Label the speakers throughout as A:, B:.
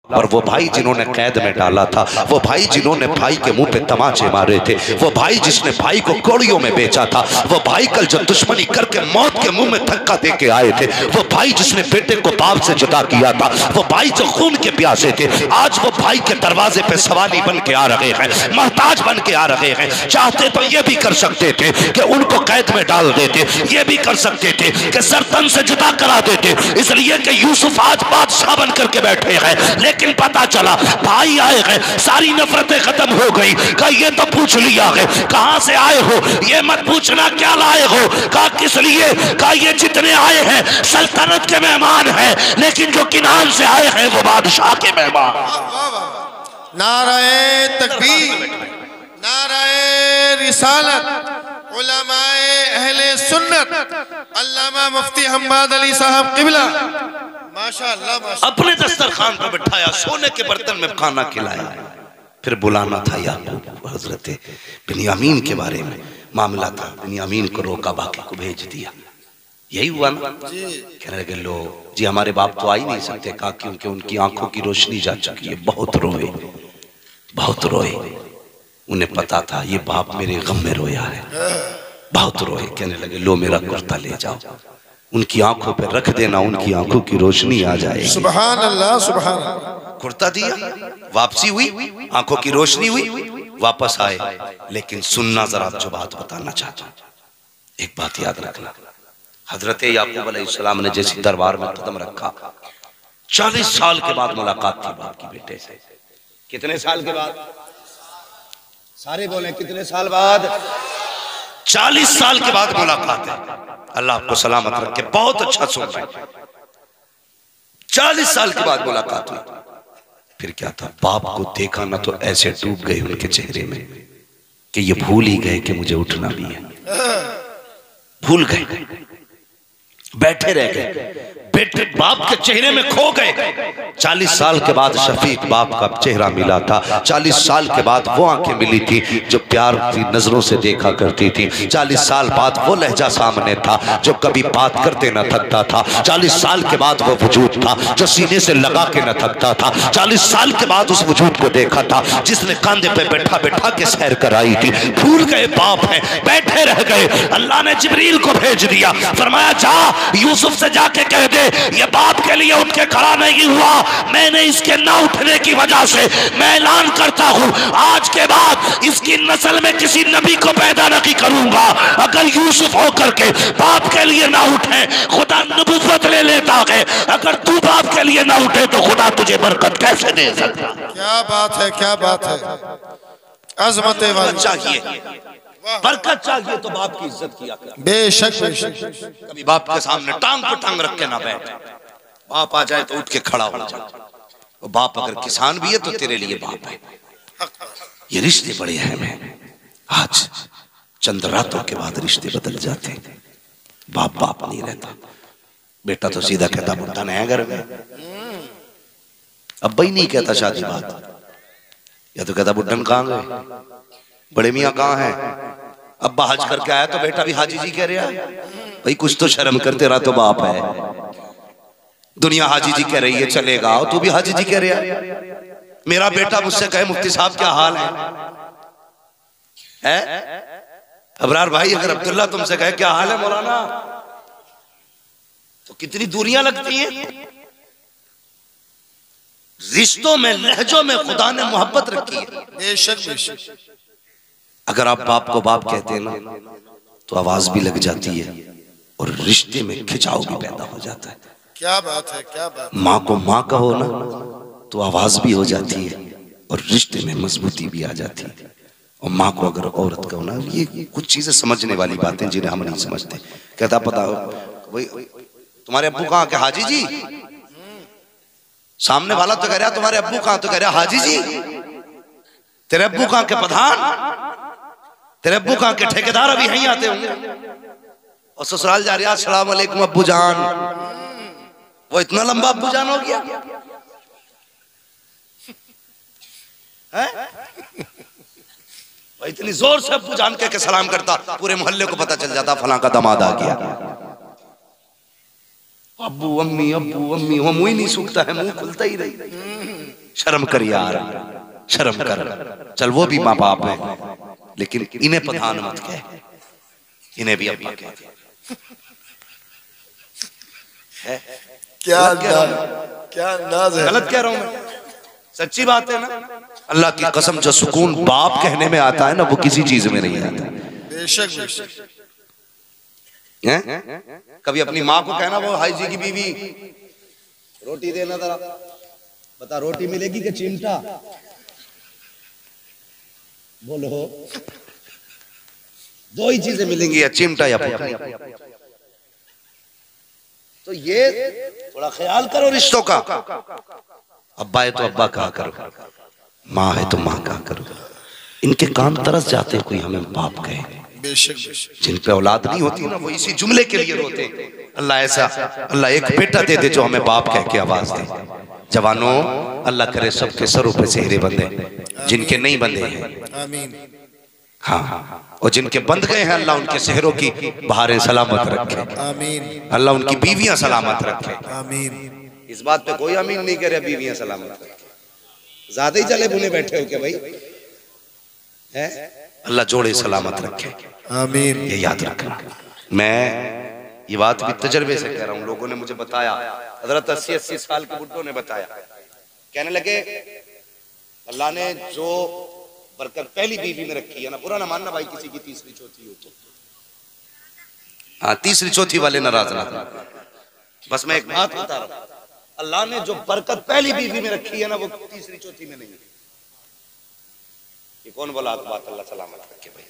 A: और वो भाई जिन्होंने कैद में डाला था, वो भाई जिन्होंने भाई के मुंह पे तमाचे मारे थे, वो भाई जिसने भाई को कौड़ियों में बेचा था, वो भाई कल जब दुश्मनी करके मौत के मुंह में धक्का दे के आए थे, वो भाई जिसने बेटे को बाप से जुदा किया था, वो भाई जो खून के प्यासे थे, आज वो भाई के दरवाजे पे सवाली बन के आ रहे हैं, मोहताज बन के आ रहे हैं। चाहते तो ये भी कर सकते थे कि उनको कैद में डाल देते, ये भी कर सकते थे कि सरतन से जुदा करा देते, इसलिए कि यूसुफ आज बादशाह बन करके बैठे हैं। लेकिन पता चला भाई आए हैं, सारी नफरतें खत्म हो गई। कहा ये तो पूछ लिया है कहां से आए हो, ये मत पूछना क्या लाए हो। कहा किस लिए। कहा ये जितने आए हैं सल्तनत के मेहमान हैं, लेकिन जो किनान से आए हैं वो बादशाह के मेहमान।
B: नाराए तकबीर, नाराए रिसालत, उलमाए अहले सुन्नत, अल्लामा मुफ्ती हम्माद अली साहब किबला, माशाअल्लाह माशाअल्लाह।
A: अपने दस्तरखान पर बिठाया, सोने के बर्तन में खाना खिलाया, फिर बुलाना था याकूब हजरत बिन्यामीन के बारे में मामला था। बिन्यामीन को रोका, बाकी को भेज दिया। यही हुआ ना। कहने लगे लो जी हमारे बाप तो आ ही नहीं सकते, कहा क्योंकि उनकी आंखों की रोशनी जा चुकी है। बहुत रोए, बहुत रोए। उन्हें पता था ये बाप मेरे गम में रोया है, बहुत रोए। कहने लगे लो मेरा कुर्ता ले जाओ, उनकी आंखों पे रख देना, उनकी आंखों की रोशनी आ जाएगी।
B: सुभान अल्लाह, सुभान अल्लाह।
A: कुर्ता दिया, वापसी हुई, आंखों की रोशनी हुई, वापस आए। लेकिन सुनना जरा, जो बात बताना चाहता हूं, एक बात याद रखना। हजरत याकूब अलैहिस्सलाम ने जैसे दरबार में कदम रखा, 40 साल के बाद मुलाकात थी बाप की बेटे से। कितने साल के बाद? सारे बोले कितने साल बाद? 40 साल के बाद मुलाकात है। अल्लाह आपको सलामत रखे, बहुत अच्छा सुन रहे। 40 साल के बाद मुलाकात हुई। फिर क्या था, बाप को देखा ना तो ऐसे डूब गए उनके चेहरे में कि ये भूल ही गए कि मुझे उठना भी है। भूल गए, बैठे रह गए, बेटे बाप के चेहरे में खो गए। 40 साल के बाद शफीक बाप का चेहरा मिला था। 40 साल के बाद वो आंखें मिली थी जो प्यार की नजरों से देखा करती थी। 40 साल बाद वो लहजा सामने था जो कभी बात करते न थकता था। 40 साल के बाद वो वजूद था जो सीने से लगा के न थकता था। 40 साल के बाद उस वजूद को देखा था जिसने कंधे पे बैठा बैठा के सैर कराई थी। भूल गए बाप है, बैठे रह गए। अल्लाह ने जिब्रील को भेज दिया, फरमाया जा यूसुफ से जाके कह दे ये बाप के लिए उठ के खड़ा नहीं हुआ, मैंने इसके ना उठने की वजह से मैं ऐलान करता हूं आज के बाद इसकी नस्ल में किसी नबी को पैदा नहीं करूंगा। अगर यूसुफ होकर के बाप के लिए ना उठे खुदा नबूवत ले लेता है, अगर तू बाप के लिए ना उठे तो खुदा तुझे बरकत कैसे दे सकता।
B: क्या बात है, क्या बात है। अजमत
A: चाहिए, बरकत चाहिए तो बाप की इज्जत किया कर।
B: बेशक बेशक।
A: कभी बाप के सामने टांग पे टांग रख के ना बैठ। बाप आ जाए तो उठ के खड़ा हो जा। और बाप अगर किसान भी है तो तेरे लिए बाप है। ये रिश्ते बड़े अहम हैं। आज चंद रातों के बाद रिश्ते बदल जाते हैं। बाप बाप नहीं रहता। बेटा तो सीधा कहता बुढ़ा नया घर में, अब भाई नहीं कहता शादी बात, या तो कहता बुढ़न कहाँ गए, बड़े मियाँ कहाँ हैं। अब्बा हज करके आया तो बेटा भी हाजी जी कह रहा है। भाई कुछ तो शर्म कर, तेरा तो बाप है। दुनिया हाजी जी कह रही है चलेगा, तू भी हाजी जी कह रहा है। मेरा बेटा मुझसे कहे मुफ्ती साहब क्या हाल है? अबरार भाई अगर अब्दुल्ला तुमसे कहे क्या हाल है मौलाना, तो कितनी दूरियां लगती हैं। रिश्तों में, लहजों में खुदा ने मोहब्बत रखी है।
B: बेशक बेशक।
A: अगर आप बाप को बाप कहते हैं ना तो आवाज भी लग जाती है और रिश्ते में खिंचाव भी पैदा हो जाता है।
B: क्या बात है, क्या बात।
A: माँ को माँ कहो ना तो आवाज भी हो जाती है और रिश्ते में मजबूती भी आ जाती है। और माँ को अगर औरत कहो ना, ये कुछ चीजें समझने वाली बातें जिन्हें हम नहीं समझते। कहता पता भाई तुम्हारे अब्बू कहाँ के? हाजी जी। सामने वाला तो कह रहा तुम्हारे अब्बू कहाँ, तो कह रहा हाजी जी। तेरे अब्बू कहाँ के? प्रधान। तेरे अब्बू कहाँ के? ठेकेदार अभी यहीं आते होंगे। और ससुराल जा रहा अस्सलाम वालेकुम अब्बू जान। वो इतना लंबा अब्बू जान हो गया है? इतनी जोर से अब्बू जान के सलाम करता, पूरे मोहल्ले को पता चल जाता फलां का दामाद आ गया। अब्बू अम्मी वो मुंह नहीं सूखता है, मुंह खुलता ही नहीं। शर्म कर यार, शर्म कर। चल वो भी माँ बाप है, लेकिन इन्हें प्रधान मत कह, इन्हें भी अब्बा कह।
B: क्या अंदाज है।
A: गलत कह रहा हूं मैं, सच्ची बात है ना। अल्लाह की कसम, जो सुकून बाप कहने में आता है ना, वो किसी चीज में नहीं आता।
B: बेशक बेशक।
A: कभी अपनी माँ को कहना, वो हाई जी की बीवी, रोटी देना जरा, बता रोटी मिलेगी कि चिमटा? बोलो, दो ही चीजें मिलेंगी, या चिमटा या पकड़ी। तो ये थोड़ा ख्याल करो रिश्तों का। अब्बा है तो अब्बा कहा करो, माँ है तो माँ कहा करो। इनके कान तरस जाते हैं कोई हमें बाप कहे।
B: बेशक।
A: जिन पे औलाद नहीं होती ना, वो इसी जुमले के लिए रोते। अल्लाह ऐसा, अल्लाह एक बेटा दे दे जो हमें बाप कह के आवाज दे। जवानों, अल्लाह करे सबके सरों पे सेहरे बंधे, जिनके नहीं बंधे हैं
B: आमीन।
A: हाँ, और जिनके बंध गए हैं अल्लाह उनके सेहरों की बहारें सलामत रखे।
B: आमीन।
A: अल्लाह उनकी बीवियां सलामत रखे।
B: आमीन।
A: इस बात पे कोई आमीन नहीं करे, बीवियां सलामत रखे। ज्यादा ही जले भुने बैठे हो क्या भाई? है अल्लाह जोड़े सलामत रखे।
B: आमीन।
A: ये याद रखना। मैं ये बात भी तजर्बे से कह रहा हूँ, लोगों ने मुझे बताया, हजरत 80-80 साल के बुड्ढों ने बताया, कहने लगे अल्लाह ने जो बरकत पहली बीवी में रखी है ना, बुरा ना मानना भाई किसी की तीसरी चौथी हो तो, हाँ तीसरी चौथी वाले नाराज ना, बस मैं एक बात बता रहा हूँ, अल्लाह ने जो बरकत पहली बीवी में रखी है ना, वो तीसरी चौथी में नहीं है। ये कौन बोला बात? अल्लाह सलामत रखे भाई।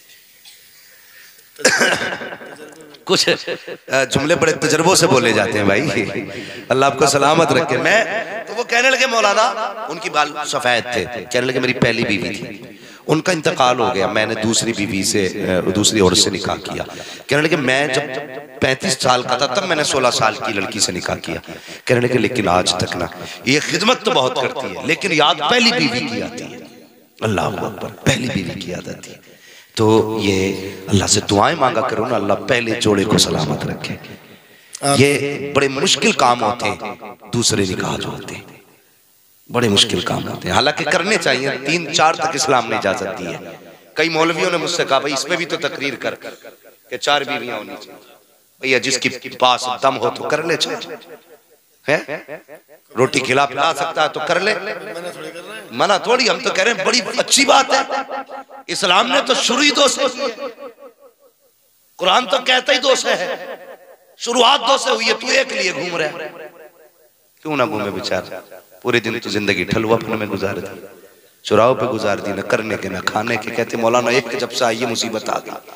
A: कुछ जुमले बड़े तजर्बों से बोले जाते हैं भाई, अल्लाह आपको सलामत रखे। मैं तो वो कहने लगे मौलाना, उनकी बाल सफेद थे, कहने लगे मेरी पहली बीवी थी, उनका इंतकाल हो गया, मैंने दूसरी बीवी से, दूसरी औरत से निकाह किया। कहने लगे मैं जब 35 साल का था तब मैंने 16 साल की लड़की से निकाह किया। कहने लगे लेकिन आज तक ना, ये खिदमत तो बहुत करती है लेकिन याद पहली बीवी की आती है। अल्लाह अकबर, पहली बीवी की याद आती है। तो ये अल्लाह से दुआएं मांगा करो ना, अल्लाह पहले जोड़े को सलामत रखे। ये बड़े मुश्किल काम होते हैं, दूसरे निकाह जो होते हैं बड़े मुश्किल काम होते हैं, हालांकि करने चाहिए। 3-4 तक इस्लाम में इजाजत दी है। कई मौलवियों ने मुझसे कहा भाई इसमें भी तो तकरीर कर कि 4 बीवियां होनी चाहिए। भैया जिसके पास दम हो तो कर ले, है रोटी खिला पिला सकता है तो कर ले, मना थोड़ी। हम तो कह रहे हैं बड़ी अच्छी बात है, इस्लाम ने तो शुरू ही 2 से, कुरान तो कहता ही 2 से है, शुरुआत 2 से हुई है, तू एक लिए घूम रहा है, क्यों ना घूमे बेचारा? पूरे दिन तो जिंदगी ठलुआपन में गुजार दी, चुराव पे गुजार दी, न करने के न खाने के। कहते मौलाना एक जब से आई मुसीबत आ गई।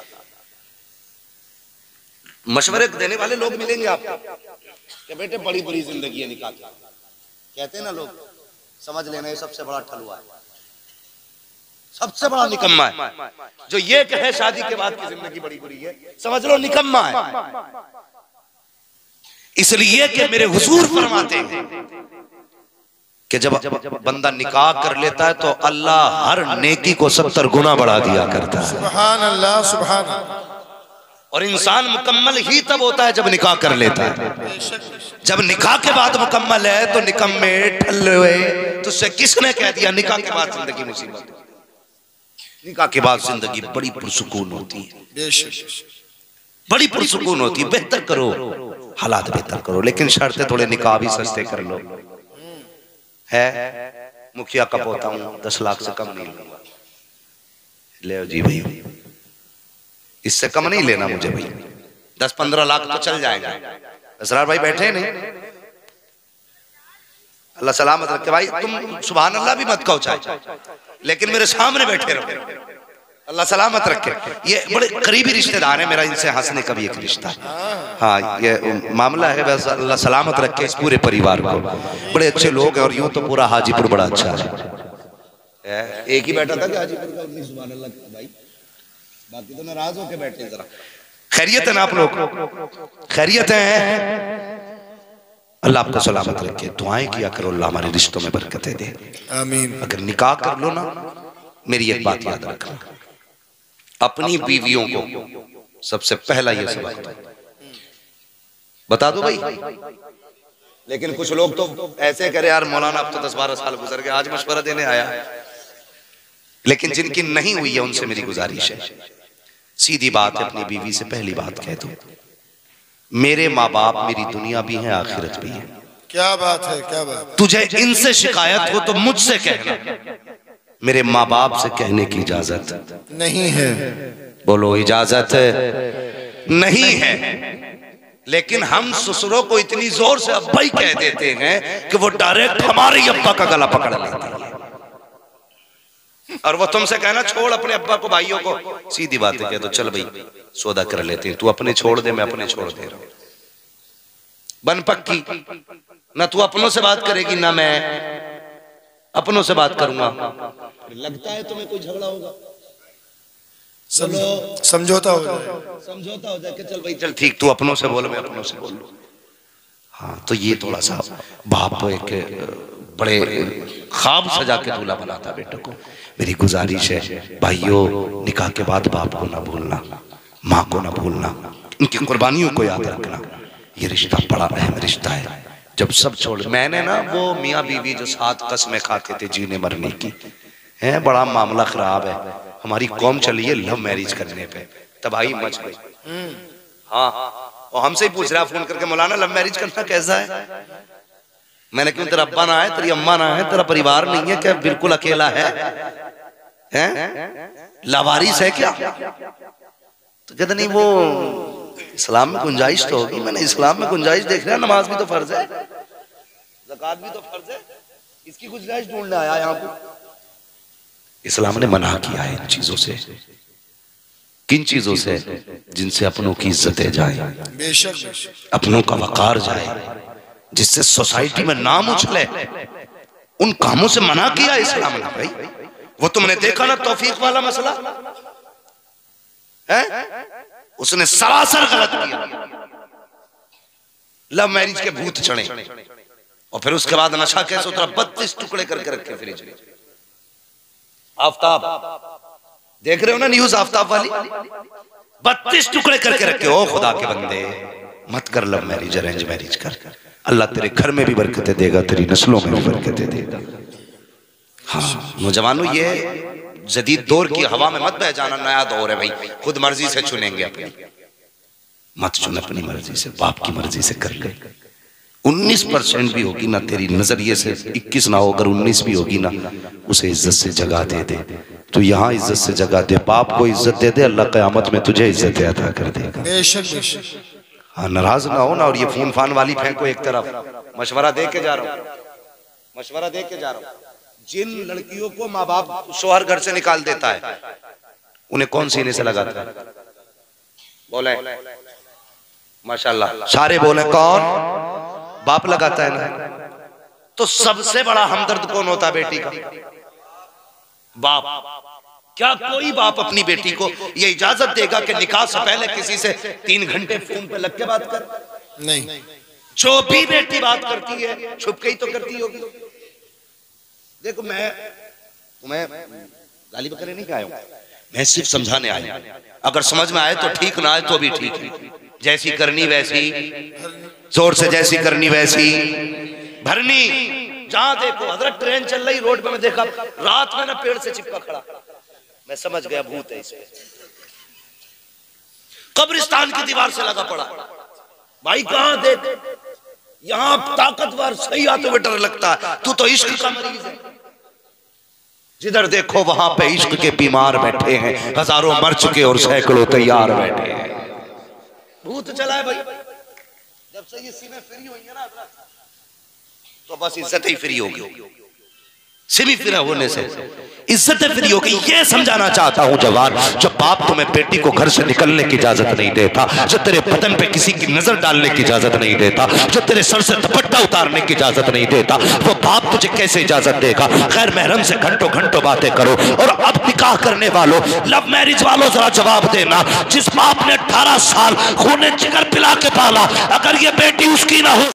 A: मशवरे देने वाले लोग मिलेंगे आपको कि बेटे बड़ी बुरी जिंदगी है निकाह की, कहते हैं ना लोग, समझ लेना ये सबसे बड़ा ठलुआ है, सबसे बड़ा निकम्मा है। जो ये कहे शादी के बाद की जिंदगी बड़ी बुरी है, समझ लो निकम्मा है। इसलिए कि मेरे हुजूर फरमाते हैं कि जब बंदा निकाह कर लेता है तो अल्लाह हर नेकी को 70 गुना बढ़ा दिया करता है।
B: सुभान अल्लाह, सुभान अल्लाह।
A: और इंसान मुकम्मल ही तब होता है जब निकाह कर लेता है। जब निकाह के बाद मुकम्मल है तो निकम्मे ठल्ले, तुझसे किसने कह दिया निकाह के बाद जिंदगी मुसीबत? निकाह के बाद जिंदगी बड़ी पुरसुकून होती है, बड़ी पुरसुकून होती है। बेहतर करो, हालात बेहतर करो, लेकिन शर्तें थोड़े निकाह भी सस्ते कर लो। है मुखिया का पोता हूं, 10 लाख से कम नहीं लूंगा। ले जी भाई, इससे कम नहीं लेना मुझे भाई, 10-15 लाख तो चल जाएगा। असरार भाई बैठे नहीं, अल्लाह सलामत रखे भाई। तुम सुभान अल्लाह भी मत कहो चाहे, लेकिन मेरे सामने बैठे रहो, अल्लाह सलामत रखे। ये बड़े करीबी रिश्तेदार हैं मेरा, इनसे हंसने का भी एक रिश्ता है। हाँ ये मामला है, बस अल्लाह सलामत रखे इस पूरे परिवार को। बड़े अच्छे लोग हैं, और यूं तो पूरा हाजीपुर बड़ा अच्छा है। एक ही बैठा था कि हाजीपुर का, सुभान अल्लाह भाई, बाकी तो नाराज होके बैठे। जरा खैरियत है ना आप लोग? खैरियत है? अल्लाह आपको सलामत रखे। दुआएं किया करो, अल्लाह हमारे रिश्तों में बरकतें दे। आमीन। अगर निकाह कर लो ना, मेरी एक बात याद रखना, अपनी बीवियों को सबसे पहला ये सबक बता दो भाई, लेकिन कुछ लोग तो ऐसे करे यार मौलाना अब तो 10-12 साल गुजर गए, आज मशवरा देने आया। लेकिन जिनकी नहीं हुई है उनसे मेरी गुजारिश है, सीधी बात है, अपनी बीवी से पहली बात कह दो, मेरे माँ बाप मेरी दुनिया भी है आखिरत भी है।
B: क्या बात है, क्या बात।
A: तुझे इनसे शिकायत हो तो मुझसे कहना, मेरे माँ बाप से कहने की इजाजत
B: नहीं है।
A: बोलो इजाजत नहीं है। लेकिन हम ससुरों को इतनी जोर से अब्बा ही कह देते हैं कि वो डायरेक्ट हमारे अब्बा का गला पकड़ लेते हैं। और वो तुमसे कहना छोड़ अपने अब्बा को, भाइयों को, सीधी बात है कह दो चल भाई सौदा कर लेते हैं, तू अपने छोड़ दे मैं अपने छोड़ दे रहा हूं, बन पक्की। ना तू अपनों से बात करेगी ना मैं अपनों से बात करूंगा। लगता है तुम्हें कोई झगड़ा होगा,
B: समझौता हो जाए,
A: समझौता हो जाए कि चल भाई चल ठीक, तू अपनों से बोल मैं अपनों से बोल लूं। हाँ तो ये थोड़ा सा बाप एक बड़े ख्वाब सजा के दूल्हा बनाता बेटे को। मेरी गुजारिश है भाइयों, निकाह के बाद बाप को ना भूलना, माँ को ना भूलना, इनकी कुर्बानियों को याद रखना। ये रिश्ता बड़ा अहम रिश्ता है। जब सब छोड़, मैंने ना वो मियाँ बीवी जो 7 कसमें खाते थे जीने मरने की, है बड़ा मामला खराब है। हमारी कौम चली है लव मैरिज करने पे, तबाही मच गई। हाँ और हमसे ही पूछ रहा फोन करके मौलाना लव मैरिज करना कैसा है? मैंने क्यों, तेरा अब्बा ना है, तेरी अम्मा ना है, तेरा परिवार नहीं है क्या, बिल्कुल अकेला है? लावारिस है क्या? तो कहते नहीं वो इस्लाम में गुंजाइश तो होगी। मैंने इस्लाम में गुंजाइश देख रहा, नमाज भी तो फर्ज है, ज़कात भी तो फर्ज है, इसकी गुंजाइश ढूंढने आया यहाँ पे। इस्लाम ने मना किया है इन चीजों से। किन चीजों से? जिनसे अपनों की इज्जतें जाए,
B: बेशक
A: अपनों का वकार जाए, जिससे सोसाइटी में नाम उछले, उन कामों से मना किया इस्लाम ने। भाई वो तुमने देखा ना तौफीक वाला मसला है, उसने सरासर गलत किया, लव मैरिज के भूत चढ़े और फिर उसके बाद नशा कैसे उतरा, 32 टुकड़े करके रखे फ्रिज में। आफ्ताब देख रहे हो ना न्यूज, आफ्ताब वाली 32 टुकड़े करके रखे। ओ खुदा के बंदे मत कर लव मैरिज, अरेंज मैरिज कर, अल्लाह तेरे घर में भी बरकतें देगा, तेरी नस्लों में भी बरकतें देगा। हाँ नौजवानों, ये जदीद दौर की हवा में मत बह जाना, नया दौर है भाई, खुद मर्जी से चुनेंगे अपनी, मत चुन अपनी मर्जी से, बाप की मर्जी से कर ले। 19% भी होगी ना तेरी नजरिए से, 21 ना हो, अगर 19 भी होगी ना, उसे इज्जत से जगह दे दे। तो यहाँ इज्जत से जगह दे, बाप को इज्जत दे दे, अल्लाह क़यामत में तुझे इज्जत अता कर देगा।
B: बेशक बेशक।
A: हाँ नाराज ना हो ना। और ये फोन फान वाली फेंको एक तरफ, मशवरा दे के जा रहा हूँ, मशवरा दे के जा रहा हूँ। जिन लड़कियों को माँ बाप शोहर घर से निकाल देता है, उन्हें कौन सीने से लगाता है? बोले माशाल्लाह, सारे बोले कौन? बाप लगाता है ना। तो सबसे बड़ा हमदर्द कौन होता है बेटी का? बाप। क्या कोई बाप अपनी बेटी को ये इजाजत देगा कि निकाह से पहले किसी से 3 घंटे फोन पे लग के बात कर?
B: नहीं।
A: जो भी बेटी बात करती है छुप के ही तो करती होगी। देखो मैं तुम्हें गाली बकरे नहीं आया हूं, मैं सिर्फ समझाने आया। अगर समझ में आए तो ठीक, ना आए तो भी ठीक है। जैसी करनी वैसी, जोर से जैसी करनी वैसी भरनी। जहां देखो हजरत ट्रेन चल रही, रोड पे मैं देखा रात में ना पेड़ से चिपका खड़ा, मैं समझ गया भूत है इसमें। कब्रिस्तान की दीवार से लगा पड़ा। भाई कहां देख, यहां ताकतवर सही आ तो डर लगता है, तू तो इश्क का मरीज है। जिधर देखो वहां पे इश्क के बीमार बैठे हैं, हजारों मर चुके और सैकड़ों तैयार बैठे हैं। भूत चला है भाई। जब से ये सीमें फ्री हुई है ना तो बस इज्जत ही फ्री होगी। सिमी फ्री होने से इज्जत फ्री होगी। ये समझाना चाहता हूं जवान, जब बाप तुम्हें बेटी को घर से निकलने की इजाजत नहीं देता, जो तेरे बदन पे किसी की नजर डालने की इजाजत नहीं देता, जो तेरे सर से दुपट्टा उतारने की इजाजत नहीं देता, वो बाप तुझे कैसे इजाजत देगा? गैर महरम से घंटों घंटों बातें करो। और अब निकाह करने वालों, लव मैरिज वालों, जरा जवाब देना। जिस बाप ने 18 साल खून जिगर पिला के पाला, अगर ये बेटी उसकी ना हो